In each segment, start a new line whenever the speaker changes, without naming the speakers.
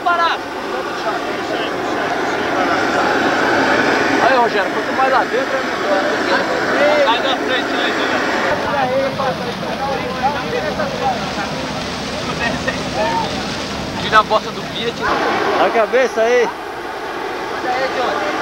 barato. Aí, Rogério, quanto mais lá dentro é melhor. Sai da frente aí, tira a bosta do Fiat.
A cabeça aí.
Olha aí, Johnny.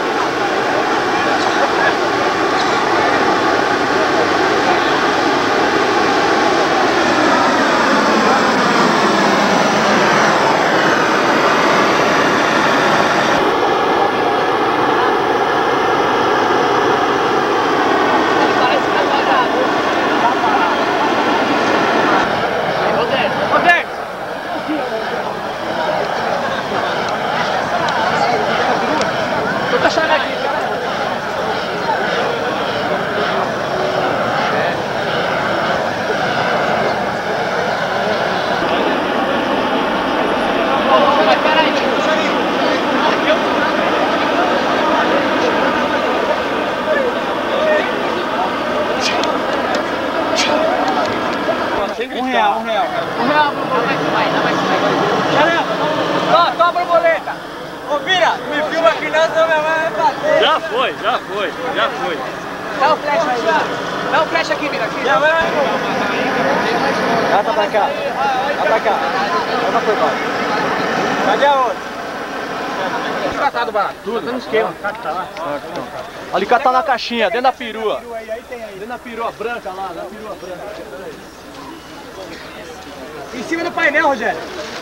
Toma a borboleta!
Ô Vira, me filma aqui não, senão minha mãe vai bater.
Já foi.
Dá o flash aí, dá o flash aqui, Vira, aqui.
Minha mãe vai...
Gata pra cá. Vai pra cá. Vai pra cá.
Cadê a outra?
Catado barato. Tudo, tá no esquema. Alicate tá na caixinha, dentro da perua. Dentro da perua branca lá, na perua branca.
Em cima do painel, Rogério.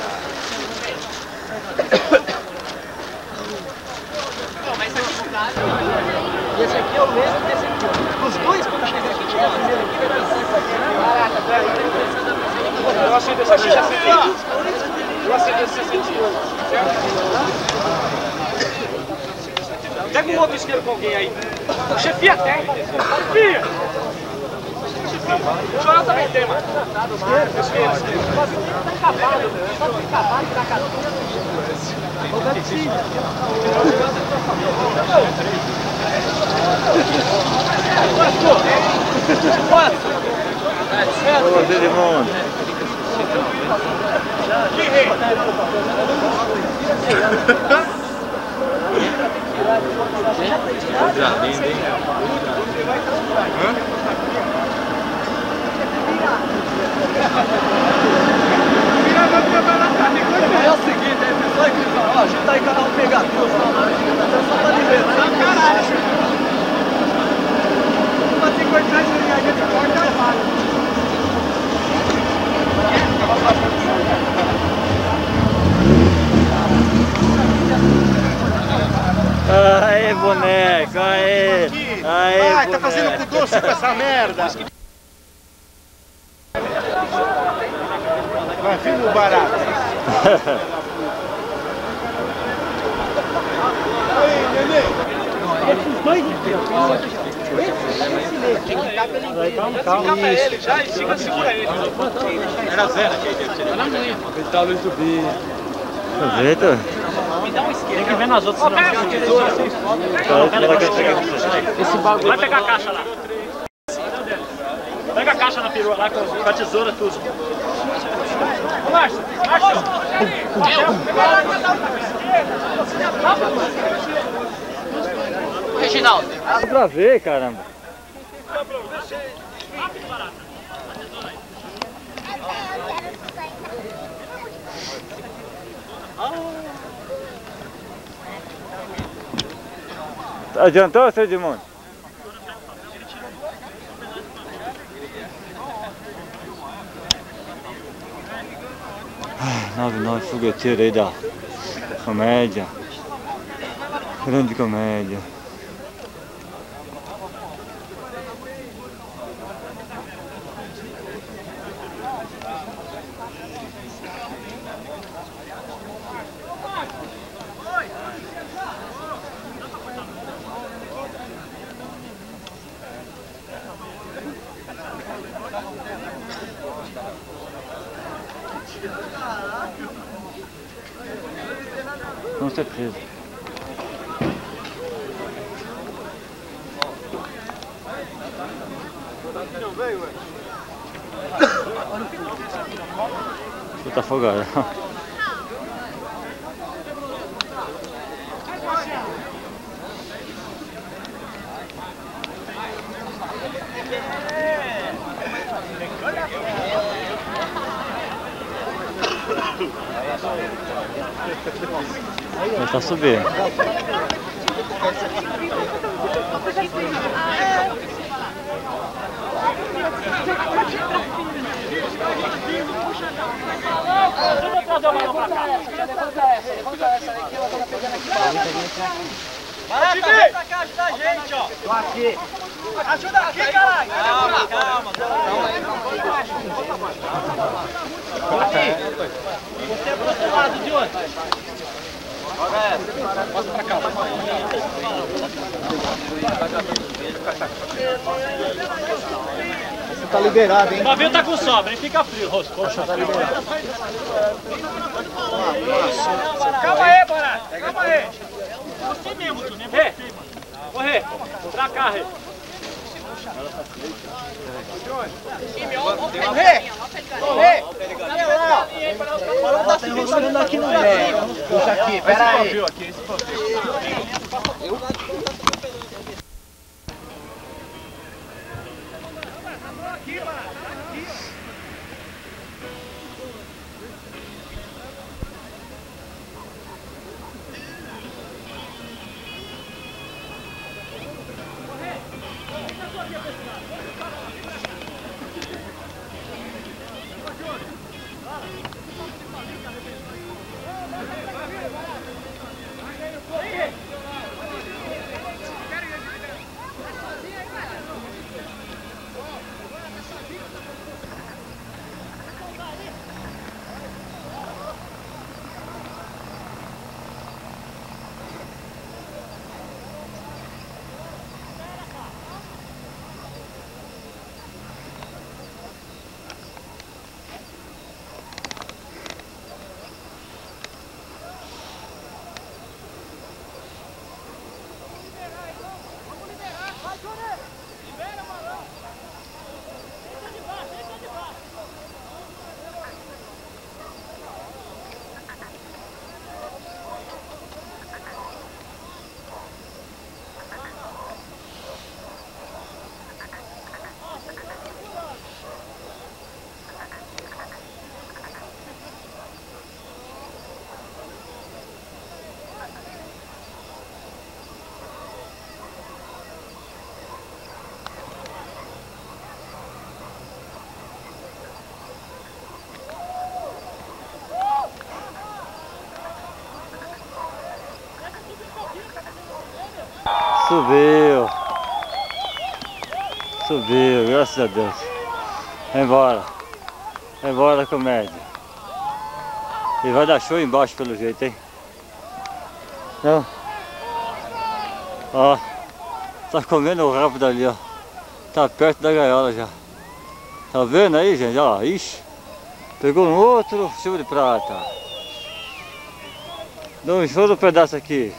Mas isso aqui não dá. E esse aqui é o mesmo desse aqui, ó. Os dois, quando chegar aqui, chegar primeiro aqui, vai pensar isso aqui, né? Caraca,
eu acendo essa aqui, já senti. Eu acendo essa aqui. Pega um outro isqueiro com alguém aí.
chefia tem. Chefia! O Joel também tem, mano. Isqueiro. Tá acabado, meu. Só tá acabado e tá acabado.
Ô, Edmundo. Coisa linda, hein?
É o seguinte, aí pessoal que fala, ó, a gente tá em canal Pegatus, só tá liberando. Caralho! Uma 50 reais a gente corta e vale.
Aê, boneco, aê! Aê,
ai,
boneco.
tá fazendo com doce com essa merda! Vai, filho barato! Aí, nenê!
Esses dois aqui, ó. Calma ele já e segura ele.
Era zero aqui,
Ele tá a luz do bicho.
Aproveita.
Me dá um isqueiro. Tem que ver nas outras. Esse bagulho. Vai pegar a caixa lá. Pega a caixa na perua lá com a tesoura, tudo. Márcio! Reginaldo.
Dá pra ver, caramba. Adiantou, seu Edmundo? Ai, 99 fogueteiro aí da comédia. Grande comédia. Com certeza. Você tá afogado. Ele tá subindo.
Ajuda a trazer o balão pra cá.
Levanta essa aí que ela tá pegando aqui.
Vai pra cá ajudar a gente, ó.
Tô aqui.
Ajuda aqui, caralho. Calma. Você é pro outro lado de onde? Passa pra cá.
Você tá liberado, hein?
O navio tá com sobra, hein? Fica frio, Rosto. Poxa, tá liberado. Calma aí, Bora. Calma aí. Você mesmo, tu nem você, mano. Corre. Pra cá, Rê.
Corre! Tá enroscando aqui no meio. Puxa aqui, pera aí.
Subiu, graças a Deus. Vai embora comédia. E vai dar show embaixo pelo jeito, hein? Não? Ó, tá comendo rápido ali, ó. Tá perto da gaiola já. Tá vendo aí, gente? Ó, ixi. Pegou um outro chuva de prata. Dá um show do pedaço aqui.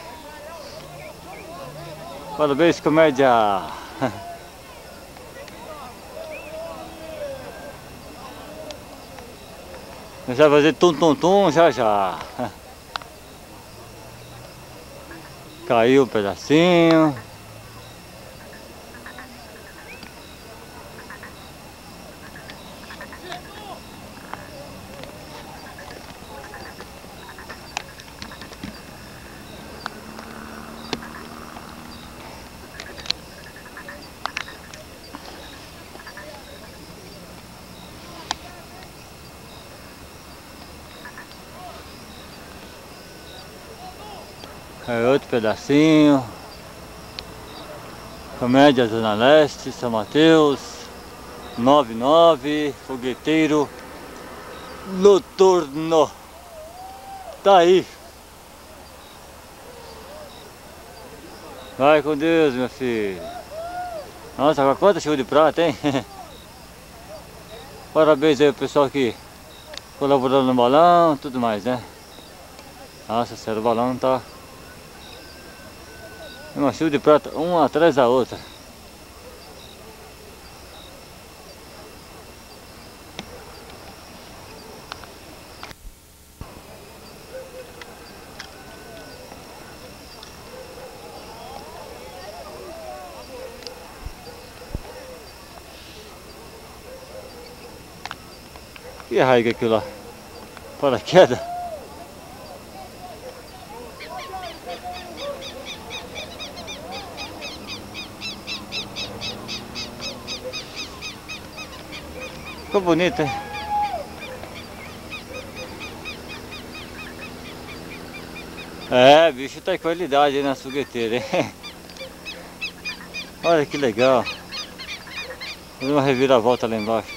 Parabéns, comédia. Nós vamos fazer tum-tum-tum já. Caiu um pedacinho. É outro pedacinho. Comédia Zona Leste, São Mateus, 99, fogueteiro noturno. Tá aí. Vai com Deus, meu filho. Nossa, quanta chuva de prata, hein? Parabéns aí ao pessoal que colaborou no balão, tudo mais, né? Nossa, sério, o balão tá... uma chuva de prata, uma atrás da outra. Que raio que é aquilo lá? Paraquedas? Ficou bonito, hein? É, bicho tá em qualidade aí na fogueteira, hein? Olha que legal. Fazendo uma reviravolta lá embaixo.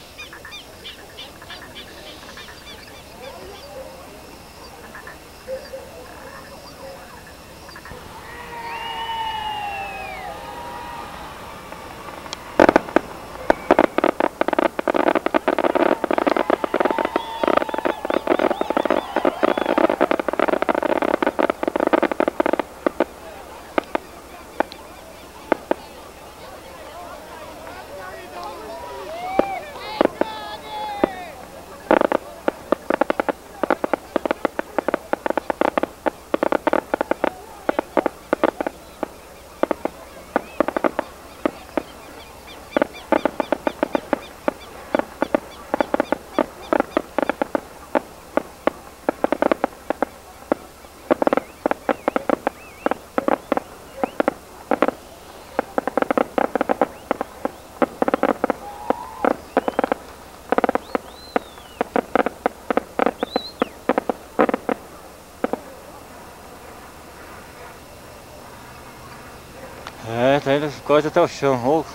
É, tá indo quase até o chão. Oh.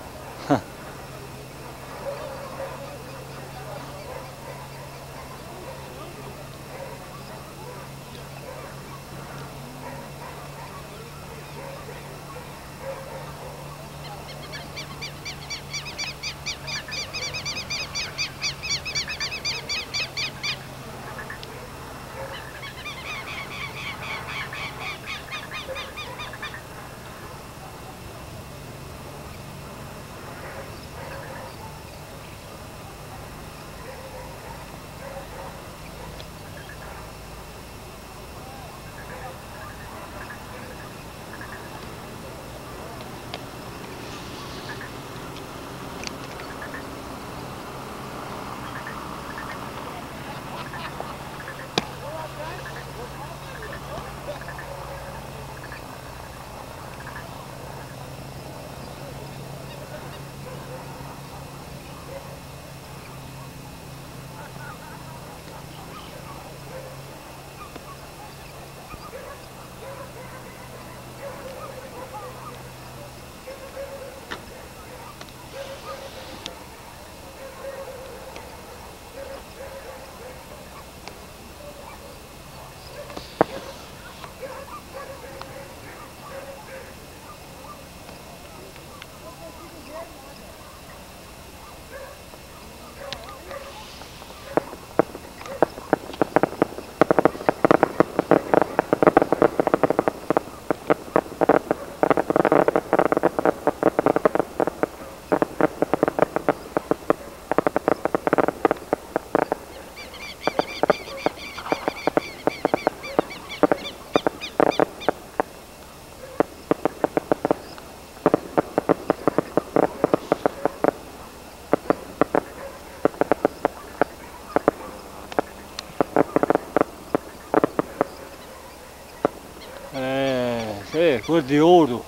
Cor de ouro,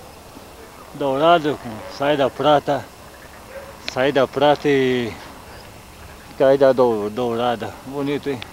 dourado, com saída prata e caída dourada. Bonito, hein?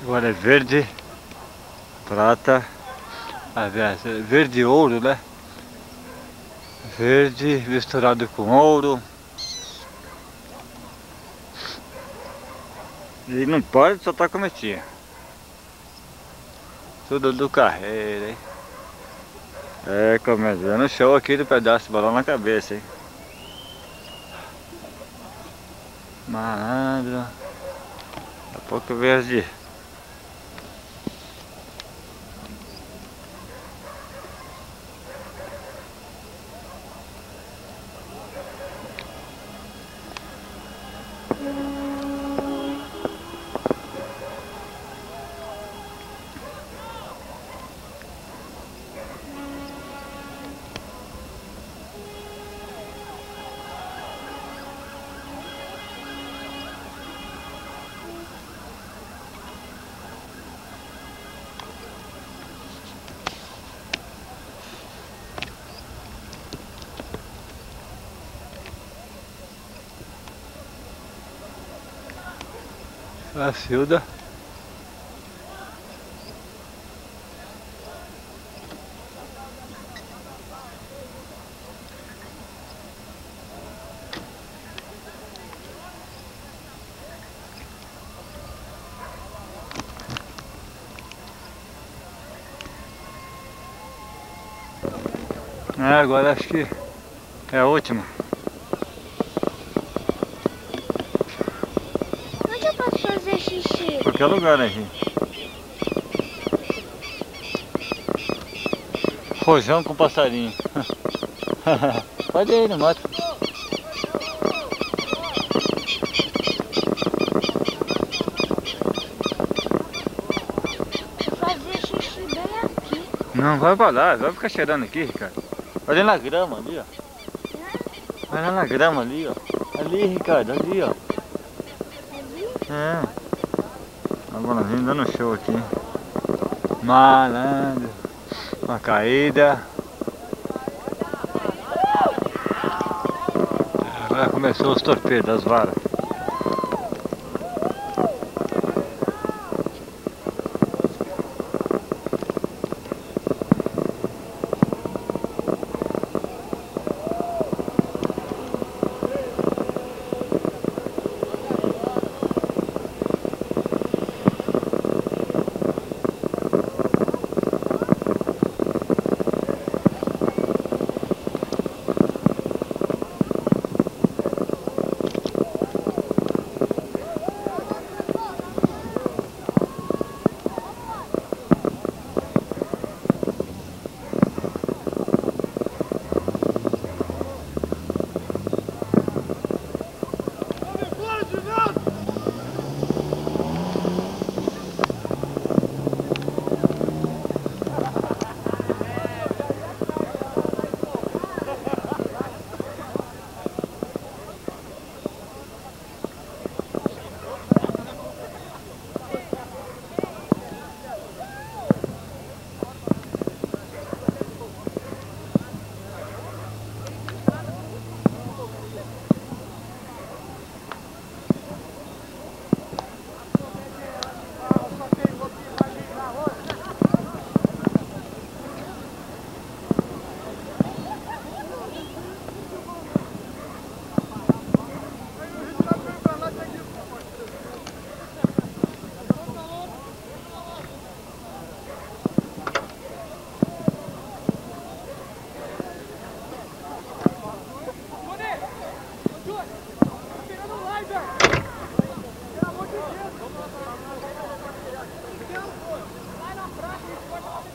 Agora é verde, prata, verde e ouro, né? Verde misturado com ouro. E não pode soltar cometinha. Tudo do carreiro, hein? É, comédia, dando show aqui do pedaço de balão na cabeça, hein? Malandro. Daqui a pouco eu vejo. A Cilda. Agora acho que é a última.
Onde eu posso fazer xixi?
Qualquer lugar, né, gente? Rojão com passarinho. Pode ir no mato.
Fazer xixi bem aqui.
Não, vai pra lá, vai ficar cheirando aqui, Ricardo. Olha na grama ali, ó. Olha na grama ali, ó. Ali, Ricardo, ali, ó.
Ali?
É. Agora vem dando show aqui. Malandro. Uma caída. Agora começou os torpedos, as varas.
Vai na praça,